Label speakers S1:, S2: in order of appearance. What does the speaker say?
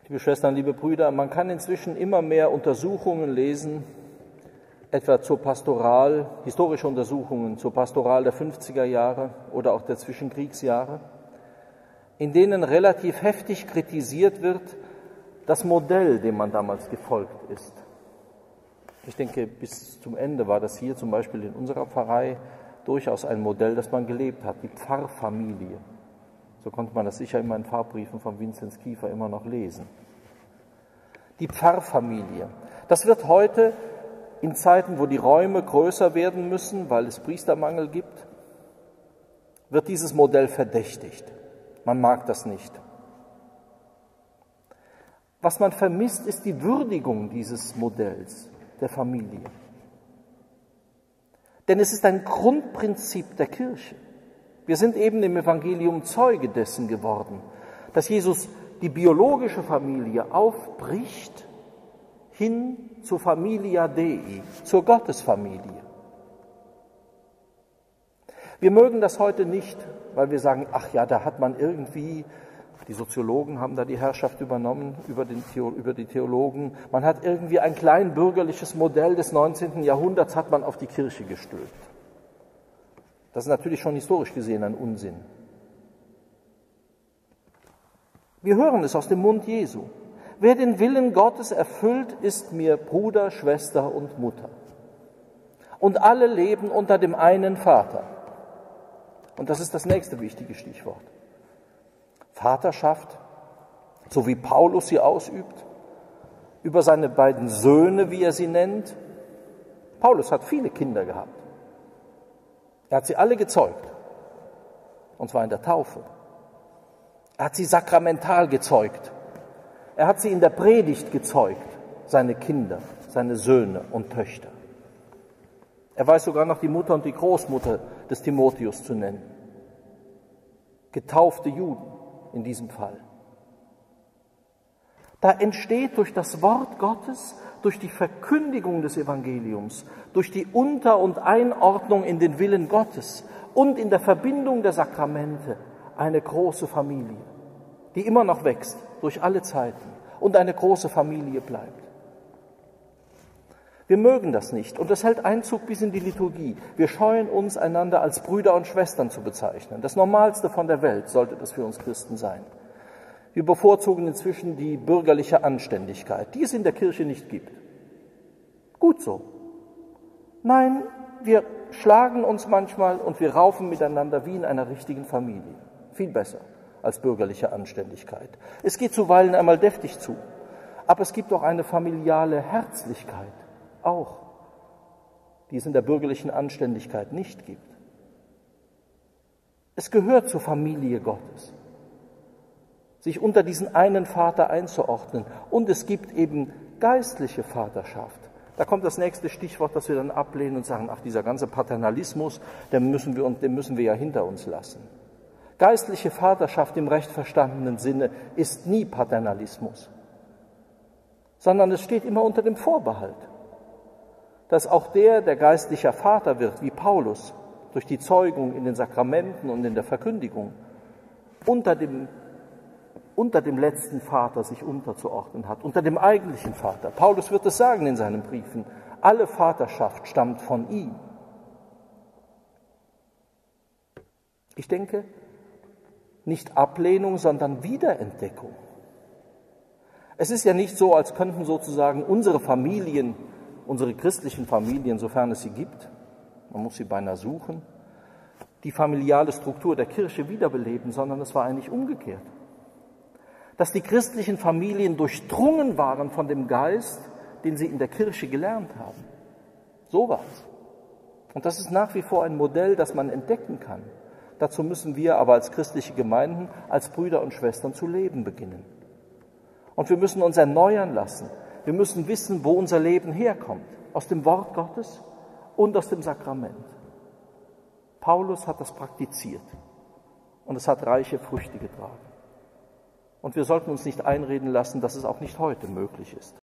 S1: Liebe Schwestern, liebe Brüder, man kann inzwischen immer mehr Untersuchungen lesen, etwa zur Pastoral, historische Untersuchungen zur Pastoral der 50er Jahre oder auch der Zwischenkriegsjahre, in denen relativ heftig kritisiert wird, das Modell, dem man damals gefolgt ist. Ich denke, bis zum Ende war das hier zum Beispiel in unserer Pfarrei durchaus ein Modell, das man gelebt hat, die Pfarrfamilie. So konnte man das sicher in meinen Pfarrbriefen von Vinzenz Kiefer immer noch lesen. Die Pfarrfamilie. Das wird heute in Zeiten, wo die Räume größer werden müssen, weil es Priestermangel gibt, wird dieses Modell verdächtigt. Man mag das nicht. Was man vermisst, ist die Würdigung dieses Modells der Familie. Denn es ist ein Grundprinzip der Kirche. Wir sind eben im Evangelium Zeuge dessen geworden, dass Jesus die biologische Familie aufbricht hin zur Familia Dei, zur Gottesfamilie. Wir mögen das heute nicht, weil wir sagen, ach ja, da hat man irgendwie, die Soziologen haben da die Herrschaft übernommen über die Theologen, man hat irgendwie ein kleinbürgerliches Modell des 19. Jahrhunderts hat man auf die Kirche gestülpt. Das ist natürlich schon historisch gesehen ein Unsinn. Wir hören es aus dem Mund Jesu. Wer den Willen Gottes erfüllt, ist mir Bruder, Schwester und Mutter. Und alle leben unter dem einen Vater. Und das ist das nächste wichtige Stichwort. Vaterschaft, so wie Paulus sie ausübt, über seine beiden Söhne, wie er sie nennt. Paulus hat viele Kinder gehabt. Er hat sie alle gezeugt, und zwar in der Taufe. Er hat sie sakramental gezeugt. Er hat sie in der Predigt gezeugt, seine Kinder, seine Söhne und Töchter. Er weiß sogar noch die Mutter und die Großmutter des Timotheus zu nennen. Getaufte Juden in diesem Fall. Da entsteht durch das Wort Gottes, durch die Verkündigung des Evangeliums, durch die Unter- und Einordnung in den Willen Gottes und in der Verbindung der Sakramente eine große Familie, die immer noch wächst durch alle Zeiten und eine große Familie bleibt. Wir mögen das nicht und das hält Einzug bis in die Liturgie. Wir scheuen uns, einander als Brüder und Schwestern zu bezeichnen. Das Normalste von der Welt sollte das für uns Christen sein. Wir bevorzugen inzwischen die bürgerliche Anständigkeit, die es in der Kirche nicht gibt. Gut so. Nein, wir schlagen uns manchmal und wir raufen miteinander wie in einer richtigen Familie. Viel besser als bürgerliche Anständigkeit. Es geht zuweilen einmal deftig zu, aber es gibt auch eine familiale Herzlichkeit, auch, die es in der bürgerlichen Anständigkeit nicht gibt. Es gehört zur Familie Gottes, sich unter diesen einen Vater einzuordnen. Und es gibt eben geistliche Vaterschaft. Da kommt das nächste Stichwort, das wir dann ablehnen und sagen, ach, dieser ganze Paternalismus, den müssen wir ja hinter uns lassen. Geistliche Vaterschaft im recht verstandenen Sinne ist nie Paternalismus, sondern es steht immer unter dem Vorbehalt, dass auch der geistlicher Vater wird, wie Paulus, durch die Zeugung in den Sakramenten und in der Verkündigung, unter dem letzten Vater sich unterzuordnen hat, unter dem eigentlichen Vater. Paulus wird es sagen in seinen Briefen, alle Vaterschaft stammt von ihm. Ich denke, nicht Ablehnung, sondern Wiederentdeckung. Es ist ja nicht so, als könnten sozusagen unsere Familien, unsere christlichen Familien, sofern es sie gibt, man muss sie beinahe suchen, die familiale Struktur der Kirche wiederbeleben, sondern es war eigentlich umgekehrt. Dass die christlichen Familien durchdrungen waren von dem Geist, den sie in der Kirche gelernt haben. So war es. Und das ist nach wie vor ein Modell, das man entdecken kann. Dazu müssen wir aber als christliche Gemeinden, als Brüder und Schwestern zu leben beginnen. Und wir müssen uns erneuern lassen. Wir müssen wissen, wo unser Leben herkommt. Aus dem Wort Gottes und aus dem Sakrament. Paulus hat das praktiziert. Und es hat reiche Früchte getragen. Und wir sollten uns nicht einreden lassen, dass es auch nicht heute möglich ist.